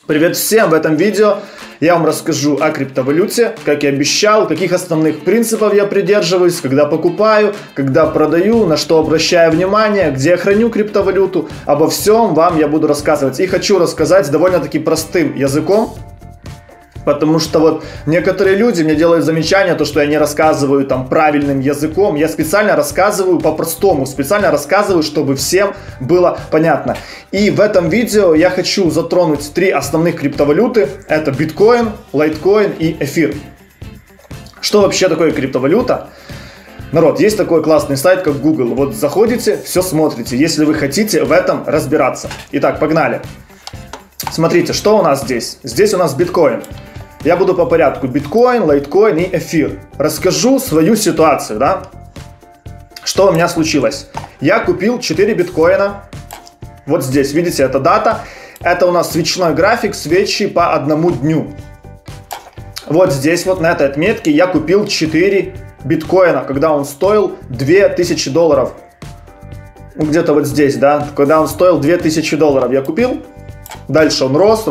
Привет всем! В этом видео я вам расскажу о криптовалюте, как и обещал, каких основных принципов я придерживаюсь, когда покупаю, когда продаю, на что обращаю внимание, где я храню криптовалюту. Обо всем вам я буду рассказывать. И хочу рассказать довольно-таки простым языком, потому что вот некоторые люди мне делают замечания, то, что я не рассказываю там правильным языком. Я специально рассказываю по-простому, специально рассказываю, чтобы всем было понятно. И в этом видео я хочу затронуть три основных криптовалюты. Это биткоин, лайткоин и эфир. Что вообще такое криптовалюта? Народ, есть такой классный сайт, как Google. Вот заходите, все смотрите, если вы хотите в этом разбираться. Итак, погнали. Смотрите, что у нас здесь? Здесь у нас биткоин. Я буду по порядку. Биткоин, лайткоин и эфир. Расскажу свою ситуацию, да? Что у меня случилось? Я купил 4 биткоина. Вот здесь, видите, это дата. Это у нас свечной график, свечи по одному дню. Вот здесь, вот на этой отметке я купил 4 биткоина, когда он стоил $2000. Ну, где-то вот здесь, да? Когда он стоил $2000 я купил. Дальше он рос.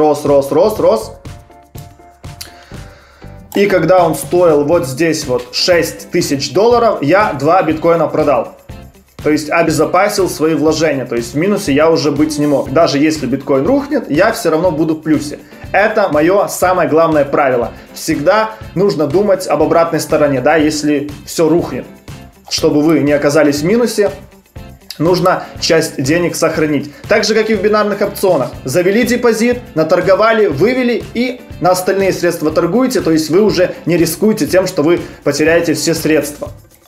И когда он стоил вот здесь вот $6000, я 2 биткоина продал. То есть обезопасил свои вложения. То есть в минусе я уже быть не мог. Даже если биткоин рухнет, я все равно буду в плюсе. Это мое самое главное правило. Всегда нужно думать об обратной стороне, да, если все рухнет. Чтобы вы не оказались в минусе, нужно часть денег сохранить. Так же, как и в бинарных опционах. Завели депозит, наторговали, вывели и на остальные средства торгуете. То есть вы уже не рискуете тем, что вы потеряете все средства.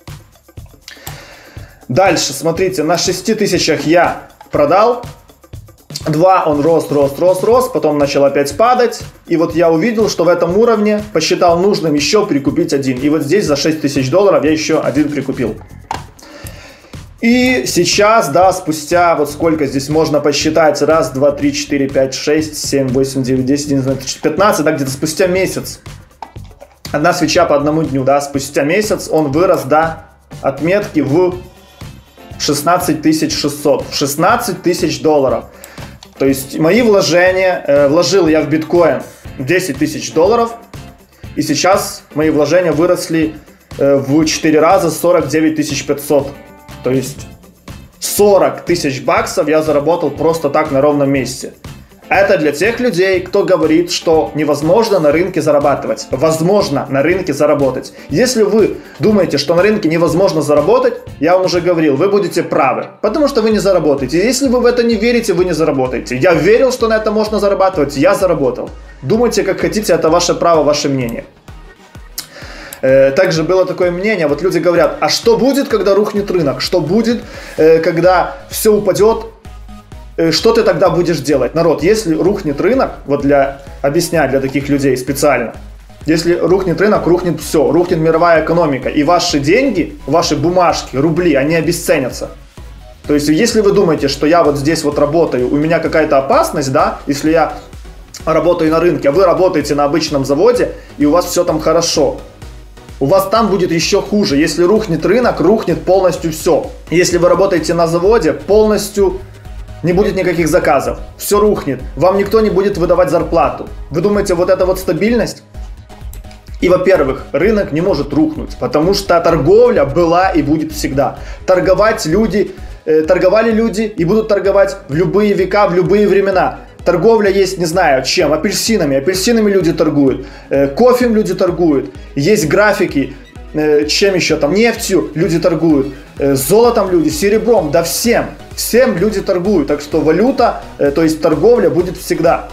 Дальше, смотрите, на 6000 я продал. 2 он рос, потом начал опять падать. И вот я увидел, что в этом уровне посчитал нужным еще прикупить один. И вот здесь за $6000 я еще один прикупил. И сейчас, да, спустя, вот сколько здесь можно посчитать, 1, 2, 3, 4, 5, 6, 7, 8, 9, 10, 11, 15, да, где-то спустя месяц. Одна свеча по одному дню, да, спустя месяц он вырос до отметки в 16600, $16000. То есть мои вложения, вложил я в биткоин $10000, и сейчас мои вложения выросли в 4 раза, 49500. То есть 40 000 баксов я заработал просто так на ровном месте. Это для тех людей, кто говорит, что невозможно на рынке зарабатывать. Возможно на рынке заработать. Если вы думаете, что на рынке невозможно заработать, я вам уже говорил, вы будете правы. Потому что вы не заработаете. Если вы в это не верите, вы не заработаете. Я верил, что на это можно зарабатывать, я заработал. Думайте как хотите, это ваше право, ваше мнение. Также было такое мнение, вот люди говорят, а что будет, когда рухнет рынок? Что будет, когда все упадет? Что ты тогда будешь делать? Народ, если рухнет рынок, вот объяснять для таких людей специально, если рухнет рынок, рухнет все, рухнет мировая экономика, и ваши деньги, ваши бумажки, рубли, они обесценятся. То есть, если вы думаете, что я вот здесь вот работаю, у меня какая-то опасность, да, если я работаю на рынке, а вы работаете на обычном заводе, и у вас все там хорошо, у вас там будет еще хуже. Если рухнет рынок, рухнет полностью все. Если вы работаете на заводе, полностью не будет никаких заказов. Все рухнет. Вам никто не будет выдавать зарплату. Вы думаете, вот это вот стабильность? И, во-первых, рынок не может рухнуть, потому что торговля была и будет всегда. Торговали люди и будут торговать в любые века, в любые времена. Торговля есть, не знаю, чем, апельсинами люди торгуют, кофе люди торгуют, есть графики, чем еще там, нефтью люди торгуют, золотом люди, серебром, да всем люди торгуют, так что валюта, то есть торговля будет всегда.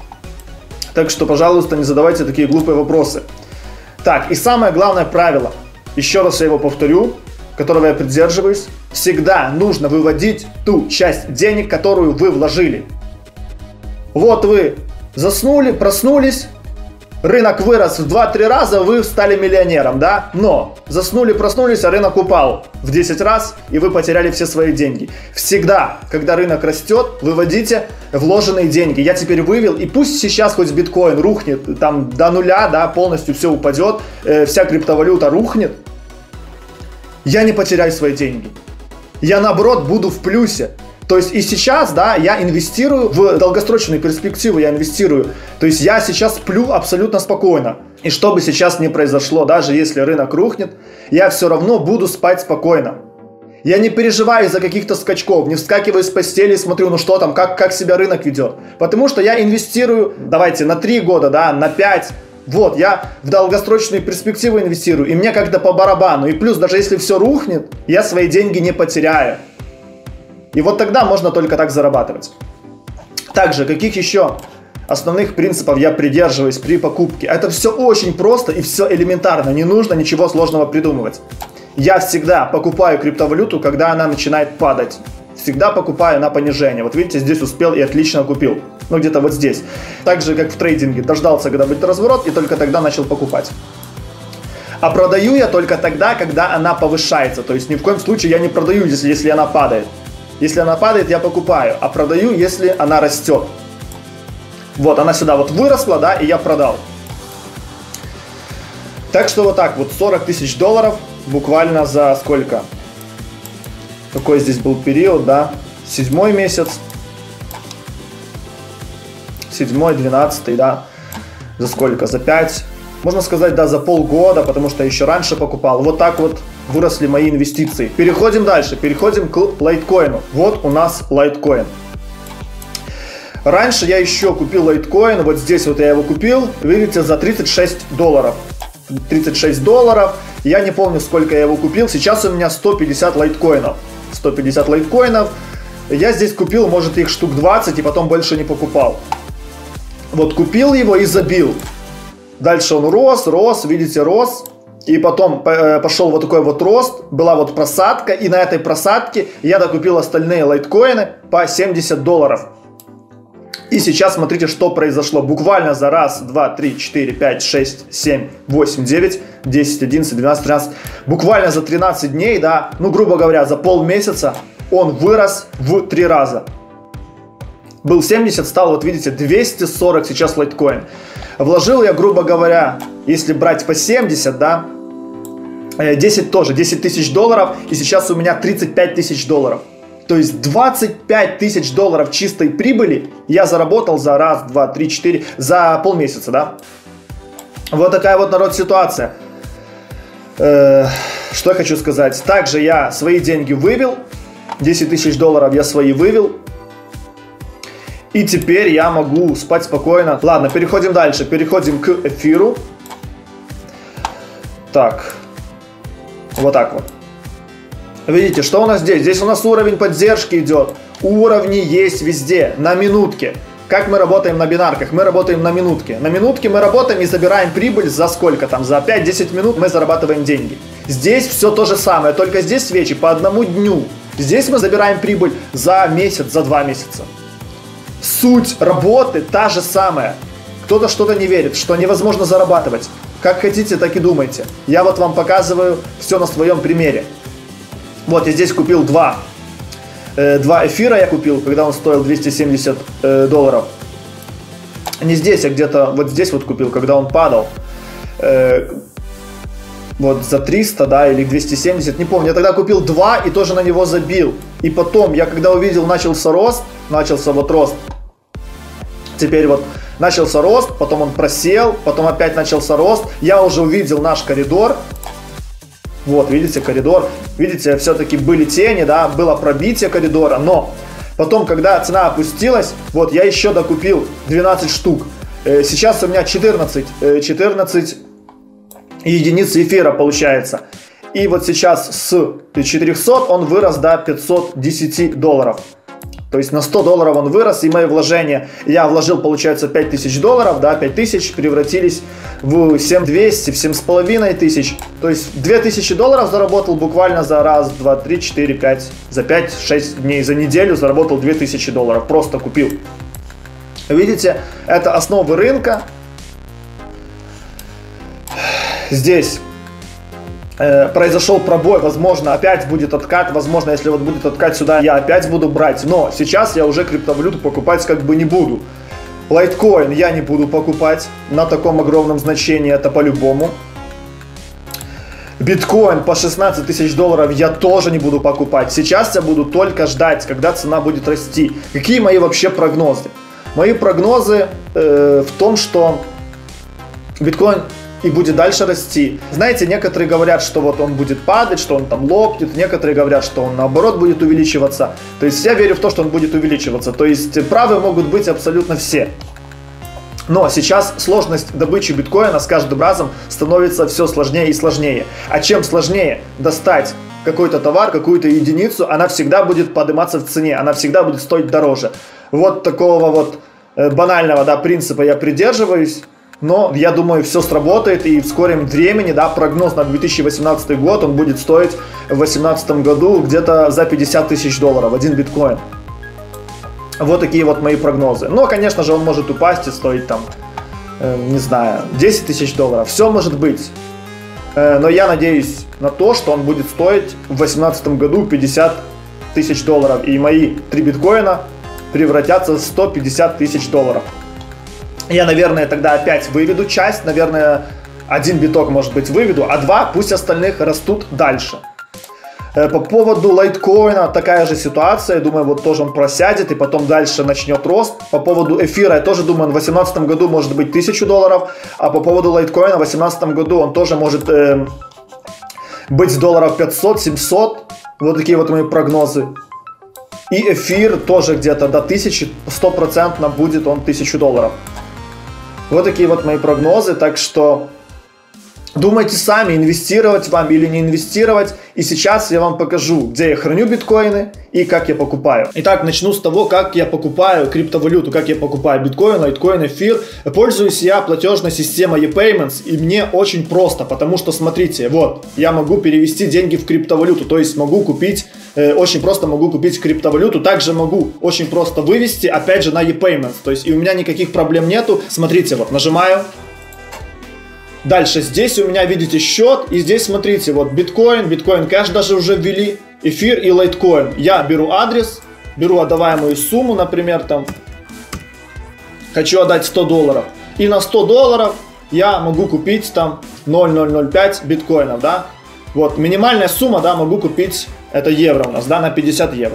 Так что, пожалуйста, не задавайте такие глупые вопросы. Так, и самое главное правило, еще раз я его повторю, которого я придерживаюсь, всегда нужно выводить ту часть денег, которую вы вложили. Вот вы заснули, проснулись, рынок вырос в 2-3 раза, вы стали миллионером, да? Но заснули, проснулись, а рынок упал в 10 раз, и вы потеряли все свои деньги. Всегда, когда рынок растет, выводите вложенные деньги. Я теперь вывел, и пусть сейчас хоть биткоин рухнет там до нуля, да, полностью все упадет, вся криптовалюта рухнет, я не потеряю свои деньги. Я наоборот буду в плюсе. То есть и сейчас, да, я инвестирую в долгосрочную перспективу, я инвестирую. То есть я сейчас сплю абсолютно спокойно. И что бы сейчас ни произошло, даже если рынок рухнет, я все равно буду спать спокойно. Я не переживаю из-за каких-то скачков, не вскакиваю с постели и смотрю, ну что там, как себя рынок ведет. Потому что я инвестирую, давайте, на 3 года, да, на 5. Вот, я в долгосрочные перспективы инвестирую, и мне как-то по барабану. И плюс, даже если все рухнет, я свои деньги не потеряю. И вот тогда можно только так зарабатывать. Также, каких еще основных принципов я придерживаюсь при покупке? Это все очень просто и все элементарно, не нужно ничего сложного придумывать. Я всегда покупаю криптовалюту, когда она начинает падать. Всегда покупаю на понижение. Вот видите, здесь успел и отлично купил. Ну, где-то вот здесь. Так же, как в трейдинге. Дождался, когда будет разворот, и только тогда начал покупать. А продаю я только тогда, когда она повышается. То есть ни в коем случае я не продаю, если она падает. Если она падает, я покупаю. А продаю, если она растет. Вот, она сюда вот выросла, да, и я продал. Так что вот так вот, 40 тысяч долларов буквально за сколько? Какой здесь был период, да? 7 месяц. 7, 12, да? За сколько? За 5. Можно сказать, да, за полгода, потому что еще раньше покупал. Вот так вот выросли мои инвестиции. Переходим дальше, переходим к лайткоину. Вот у нас лайткоин. Раньше я еще купил лайткоин, вот здесь вот я его купил, видите, за 36 долларов. 36 долларов, я не помню, сколько я его купил, сейчас у меня 150 лайткоинов. 150 лайткоинов, я здесь купил, может, их штук 20 и потом больше не покупал. Вот купил его и забил. Дальше он рос, видите, рос. И потом пошел вот такой вот рост, была вот просадка, и на этой просадке я докупил остальные лайткоины по 70 долларов. И сейчас смотрите, что произошло. Буквально за 1, 2, 3, 4, 5, 6, 7, 8, 9, 10, 11, 12, 13. Буквально за 13 дней, да, ну грубо говоря, за полмесяца он вырос в 3 раза. Был 70, стал, вот видите, 240 сейчас лайткоин. Вложил я, грубо говоря, если брать по 70, да, 10 тоже, 10 тысяч долларов, и сейчас у меня 35 тысяч долларов. То есть 25 тысяч долларов чистой прибыли я заработал за 1, 2, 3, 4, за полмесяца, да. Вот такая вот, народ, ситуация. Что я хочу сказать. Также я свои деньги вывел, 10 тысяч долларов я свои вывел. И теперь я могу спать спокойно. Ладно, переходим дальше. Переходим к эфиру. Так. Вот так вот. Видите, что у нас здесь? Здесь у нас уровень поддержки идет. Уровни есть везде, на минутке. Как мы работаем на бинарках? Мы работаем на минутке. На минутке мы работаем и забираем прибыль за сколько там? За 5-10 минут мы зарабатываем деньги. Здесь все то же самое, только здесь свечи по 1 дню. Здесь мы забираем прибыль за месяц, за 2 месяца. Суть работы та же самая. Кто-то что-то не верит, что невозможно зарабатывать. Как хотите, так и думайте. Я вот вам показываю все на своем примере. Вот, я здесь купил 2 эфира, я купил, когда он стоил 270 долларов. Не здесь, а где-то вот здесь вот купил, когда он падал. Вот за 300, да, или 270, не помню. Я тогда купил 2 и тоже на него забил. И потом, я когда увидел, начался рост, начался вот рост. Теперь вот начался рост, потом он просел, потом опять начался рост. Я уже увидел наш коридор. Вот, видите, коридор. Видите, все-таки были тени, да, было пробитие коридора. Но потом, когда цена опустилась, вот, я еще докупил 12 штук. Сейчас у меня 14 единиц эфира получается. И вот сейчас с 400 он вырос до 510 долларов. То есть на 100 долларов он вырос, и мои вложения, я вложил, получается, 5000 долларов, да, 5000 превратились в 7200, в 7500. То есть 2000 долларов заработал буквально за 1, 2, 3, 4, 5, за 5-6 дней, за неделю заработал 2000 долларов, просто купил. Видите, это основы рынка. Здесь произошел пробой, возможно, опять будет откат, возможно, если вот будет откат сюда, я опять буду брать, но сейчас я уже криптовалюту покупать как бы не буду. Лайткоин я не буду покупать на таком огромном значении, это по-любому. биткоин по 16 тысяч долларов я тоже не буду покупать. Сейчас я буду только ждать, когда цена будет расти. Какие мои вообще прогнозы? Мои прогнозы в том, что биткоин и будет дальше расти. Знаете, некоторые говорят, что вот он будет падать, что он там лопнет. Некоторые говорят, что он наоборот будет увеличиваться. То есть я верю в то, что он будет увеличиваться. То есть правы могут быть абсолютно все. Но сейчас сложность добычи биткоина с каждым разом становится все сложнее и сложнее. А чем сложнее достать какой-то товар, какую-то единицу, она всегда будет подниматься в цене, она всегда будет стоить дороже. Вот такого вот банального, да, принципа я придерживаюсь. Но я думаю, все сработает, и в скором времени, да, прогноз на 2018 год, он будет стоить в 2018 году где-то за 50 тысяч долларов, один биткоин. Вот такие вот мои прогнозы. Но, конечно же, он может упасть и стоить там, не знаю, 10 тысяч долларов. Все может быть. Но я надеюсь на то, что он будет стоить в 2018 году 50 тысяч долларов. И мои 3 биткоина превратятся в 150 тысяч долларов. Я, наверное, тогда опять выведу часть, наверное, 1 биток, может быть, выведу, а 2 пусть остальных растут дальше. По поводу лайткоина такая же ситуация, думаю, вот тоже он просядет и потом дальше начнет рост. По поводу эфира, я тоже думаю, в 2018 году может быть 1000 долларов, а по поводу лайткоина в 2018 году он тоже может быть долларов 500-700, вот такие вот мои прогнозы. И эфир тоже где-то до 1000, 100% будет он 1000 долларов. Вот такие вот мои прогнозы, так что думайте сами, инвестировать вам или не инвестировать. И сейчас я вам покажу, где я храню биткоины и как я покупаю. Итак, начну с того, как я покупаю криптовалюту, как я покупаю биткоин, лайткоин, эфир. Пользуюсь я платежной системой ePayments, и мне очень просто, потому что, смотрите, вот, я могу перевести деньги в криптовалюту, то есть могу купить, очень просто могу купить криптовалюту, также могу очень просто вывести, опять же, на ePayments, то есть и у меня никаких проблем нету. Смотрите, вот, нажимаю. Дальше здесь у меня, видите, счет, и здесь, смотрите, вот биткоин, биткоин кэш даже уже ввели, эфир и лайткоин. Я беру адрес, беру отдаваемую сумму, например, там, хочу отдать 100 долларов. И на 100 долларов я могу купить там 0,005 биткоинов, да. Вот, минимальная сумма, да, могу купить, это евро у нас, да, на 50 евро.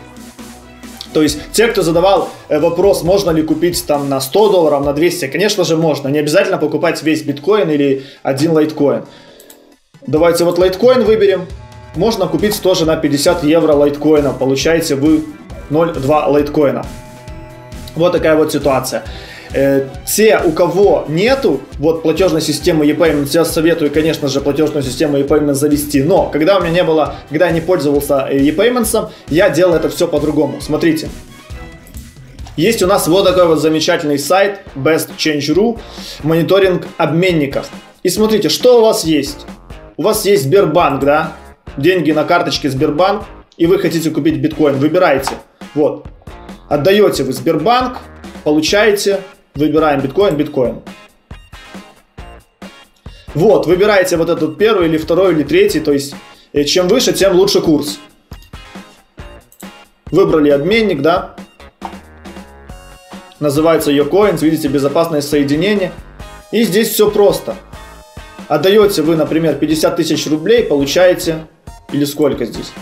То есть, те, кто задавал вопрос, можно ли купить там на 100 долларов, на 200, конечно же можно. Не обязательно покупать весь биткоин или один лайткоин. Давайте вот лайткоин выберем. Можно купить тоже на 50 евро лайткоина. Получаете вы 0,2 лайткоина. Вот такая вот ситуация. Те, у кого нету вот платежной системы ePayments, я советую, конечно же, платежную систему ePayments завести. Но когда у меня не было, когда я не пользовался ePayments, я делал это все по-другому. Смотрите. Есть у нас вот такой вот замечательный сайт BestChange.ru, мониторинг обменников. И смотрите, что у вас есть. У вас есть Сбербанк, да? Деньги на карточке Сбербанк, и вы хотите купить биткоин. Выбираете. Вот. Отдаете вы Сбербанк, получаете. Выбираем биткоин, биткоин. Вот, выбираете вот этот первый или второй или третий, то есть чем выше, тем лучше курс. Выбрали обменник, да. Называется YoCoins, видите, безопасное соединение. И здесь все просто. Отдаете вы, например, 50 тысяч рублей, получаете, или сколько здесь?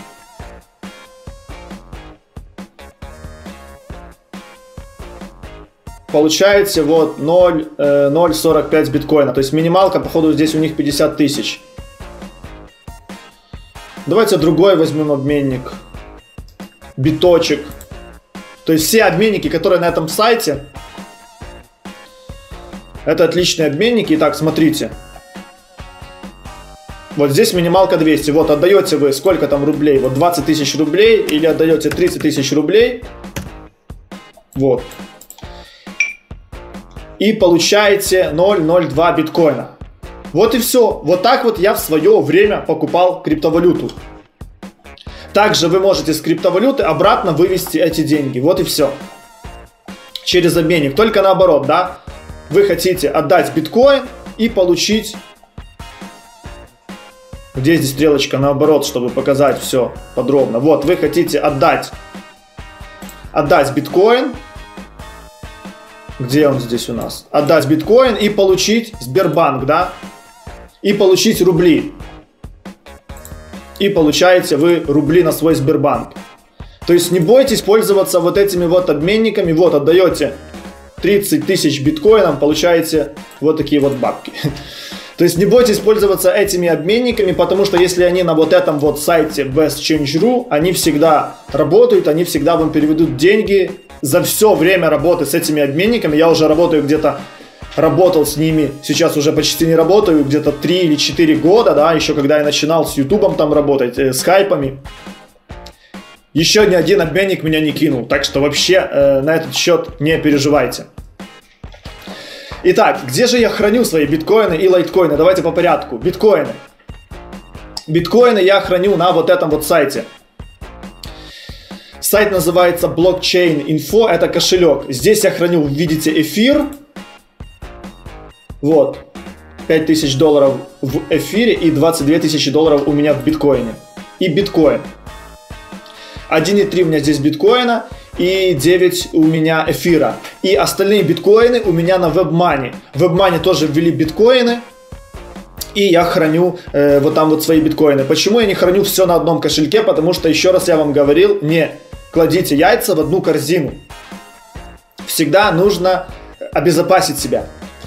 Получаете вот 0,045 биткоина. То есть минималка, походу, здесь у них 50 тысяч. Давайте другой возьмем обменник. Биточек. То есть все обменники, которые на этом сайте, это отличные обменники. Итак, смотрите. Вот здесь минималка 200. Вот отдаете вы сколько там рублей? Вот 20 тысяч рублей. Или отдаете 30 тысяч рублей. Вот. И получаете 0,02 биткоина. Вот и все. Вот так вот я в свое время покупал криптовалюту. Также вы можете с криптовалюты обратно вывести эти деньги. Вот и все. Через обменник. Только наоборот, да? Вы хотите отдать биткоин и получить... Где здесь стрелочка наоборот, чтобы показать все подробно. Вот, вы хотите отдать биткоин. Где он здесь у нас? Отдать биткоин и получить Сбербанк, да? И получить рубли. и получаете вы рубли на свой Сбербанк. То есть не бойтесь пользоваться вот этими вот обменниками. Вот отдаете 30 тысяч биткоинов, получаете вот такие вот бабки. То есть не бойтесь пользоваться этими обменниками, потому что если они на вот этом вот сайте bestchange.ru, они всегда работают, они всегда вам переведут деньги. За все время работы с этими обменниками, я уже работал с ними, сейчас уже почти не работаю, где-то 3 или 4 года, да, еще когда я начинал с ютубом там работать, с хайпами. Еще ни один обменник меня не кинул, так что вообще на этот счет не переживайте. Итак, где же я храню свои биткоины и лайткоины? Давайте по порядку. Биткоины. Биткоины я храню на вот этом вот сайте. Сайт называется Blockchain Info, это кошелек. Здесь я храню, видите, эфир. Вот. $5000 в эфире и $22 тысячи у меня в биткоине. И биткоин. 1,3 у меня здесь биткоина и 9 у меня эфира. И остальные биткоины у меня на WebMoney. В WebMoney тоже ввели биткоины. И я храню вот там вот свои биткоины. Почему я не храню все на одном кошельке? Потому что, еще раз я вам говорил, не кладите яйца в одну корзину. Всегда нужно обезопасить себя.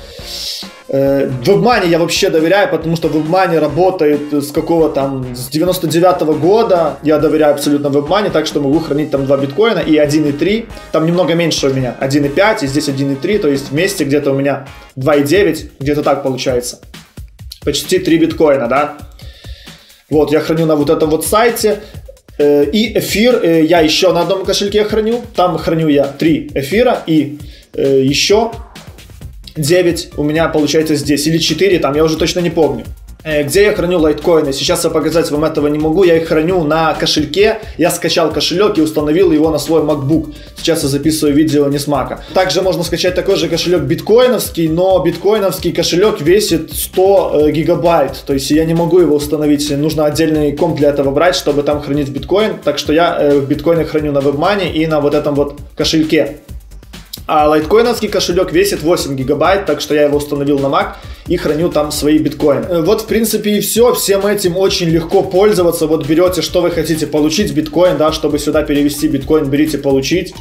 WebMoney я вообще доверяю, потому что WebMoney работает с какого там, с 99-го года. Я доверяю абсолютно WebMoney, так что могу хранить там 2 биткоина и 1,3. Там немного меньше у меня, 1,5 и здесь 1,3, то есть вместе где-то у меня 2,9, где-то так получается. Почти 3 биткоина, да. Вот, я храню на вот этом вот сайте. И эфир я еще на одном кошельке храню. Там храню я 3 эфира и еще 9 у меня получается здесь, или 4 там, я уже точно не помню. Где я храню лайткоины? Сейчас я показать вам этого не могу, я их храню на кошельке. Я скачал кошелек и установил его на свой MacBook. Сейчас я записываю видео не с Mac. Также можно скачать такой же кошелек биткоиновский, но биткоиновский кошелек весит 100 гигабайт. То есть я не могу его установить, нужно отдельный комп для этого брать, чтобы там хранить биткоин. Так что я биткоины храню на WebMoney и на вот этом вот кошельке. А лайткоиновский кошелек весит 8 гигабайт, так что я его установил на Mac и храню там свои биткоины. Вот в принципе и все, всем этим очень легко пользоваться. Вот берете, что вы хотите получить, биткоин, да, чтобы сюда перевести биткоин, берите получить.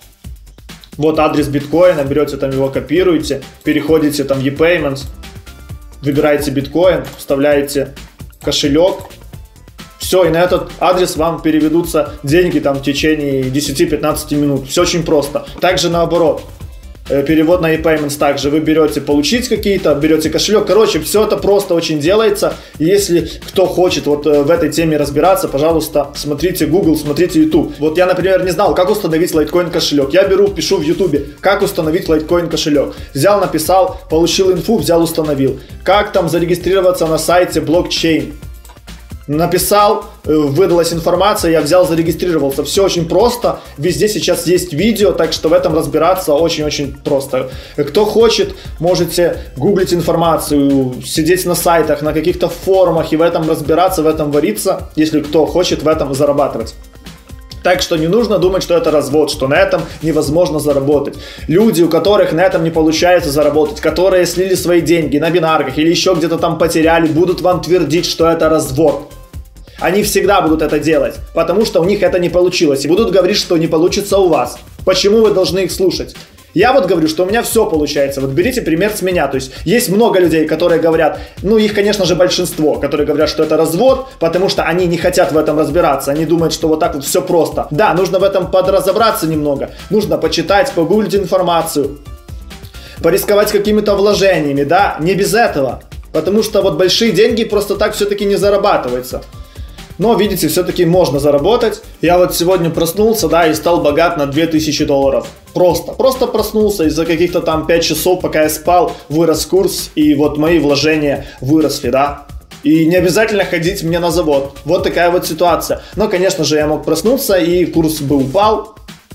Вот адрес биткоина, берете там его, копируете, переходите там в ePayments, выбираете биткоин, вставляете кошелек. Все, и на этот адрес вам переведутся деньги там в течение 10-15 минут. Все очень просто. Также наоборот. Перевод на ePayments также. Вы берете получить какие-то, берете кошелек. Короче, все это просто очень делается. Если кто хочет вот в этой теме разбираться, пожалуйста, смотрите Google, смотрите YouTube. Вот я, например, не знал, как установить лайткоин кошелек. Я пишу в YouTube, как установить лайткоин кошелек. Взял, написал, получил инфу, взял, установил. Как там зарегистрироваться на сайте блокчейн. Написал, выдалась информация, я взял, зарегистрировался. Все очень просто. Везде сейчас есть видео, так что в этом разбираться очень-очень просто. Кто хочет, можете гуглить информацию, сидеть на сайтах, на каких-то форумах и в этом разбираться, в этом вариться, если кто хочет в этом зарабатывать. Так что не нужно думать, что это развод, что на этом невозможно заработать. Люди, у которых на этом не получается заработать, которые слили свои деньги на бинарках или еще где-то там потеряли, будут вам твердить, что это развод. Они всегда будут это делать, потому что у них это не получилось. И будут говорить, что не получится у вас. Почему вы должны их слушать? Я вот говорю, что у меня все получается. Вот берите пример с меня. То есть много людей, которые говорят, ну их, конечно же, большинство, которые говорят, что это развод, потому что они не хотят в этом разбираться. Они думают, что вот так вот все просто. Да, нужно в этом подразобраться немного. Нужно почитать, погуглить информацию, порисковать какими-то вложениями, да, не без этого. Потому что вот большие деньги просто так все-таки не зарабатываются. Но, видите, все-таки можно заработать. Я вот сегодня проснулся, да, и стал богат на $2000. Просто проснулся, из-за каких-то там 5 часов, пока я спал, вырос курс, и вот мои вложения выросли, да. И не обязательно ходить мне на завод. Вот такая вот ситуация. Но, конечно же, я мог проснуться, и курс бы упал,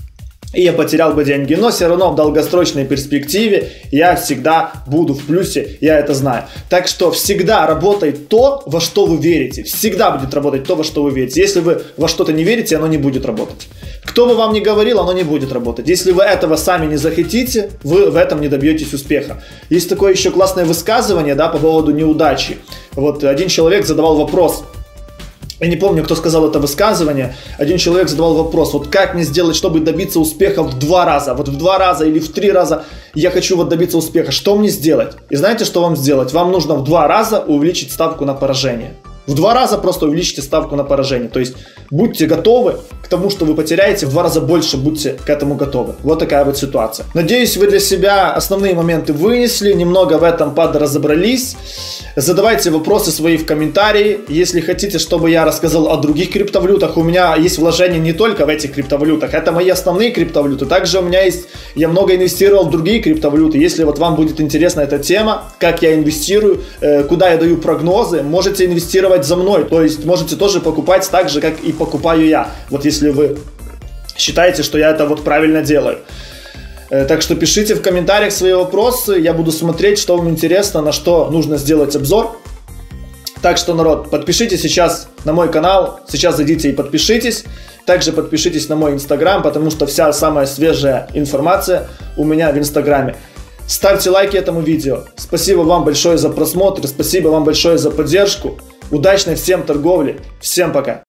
и я потерял бы деньги. Но все равно в долгосрочной перспективе я всегда буду в плюсе, я это знаю. Так что всегда работает то, во что вы верите. Всегда будет работать то, во что вы верите. Если вы во что-то не верите, оно не будет работать. Кто бы вам ни говорил, оно не будет работать. Если вы этого сами не захотите, вы в этом не добьетесь успеха. Есть такое еще классное высказывание, да, по поводу неудачи. Вот один человек задавал вопрос. Я не помню, кто сказал это высказывание. Один человек задавал вопрос, вот как мне сделать, чтобы добиться успеха в 2 раза? Вот в 2 раза или в 3 раза я хочу вот добиться успеха. Что мне сделать? И знаете, что вам сделать? Вам нужно в 2 раза увеличить ставку на поражение. В 2 раза просто увеличите ставку на поражение. То есть будьте готовы к тому, что вы потеряете, в 2 раза больше будьте к этому готовы. Вот такая вот ситуация. Надеюсь, вы для себя основные моменты вынесли, немного в этом подразобрались. Задавайте вопросы свои в комментарии. Если хотите, чтобы я рассказал о других криптовалютах, у меня есть вложения не только в этих криптовалютах. Это мои основные криптовалюты. Также у меня есть, я много инвестировал в другие криптовалюты. Если вот вам будет интересна эта тема, как я инвестирую, куда я даю прогнозы, можете инвестировать за мной. То есть можете тоже покупать так же, как и покупаю я. Вот если вы считаете, что я это вот правильно делаю. Так что пишите в комментариях свои вопросы, я буду смотреть, что вам интересно, на что нужно сделать обзор. Так что, народ, подпишитесь сейчас на мой канал, сейчас зайдите и подпишитесь. Также подпишитесь на мой инстаграм, потому что вся самая свежая информация у меня в инстаграме. Ставьте лайки этому видео. Спасибо вам большое за просмотр, спасибо вам большое за поддержку. Удачной всем торговли, всем пока!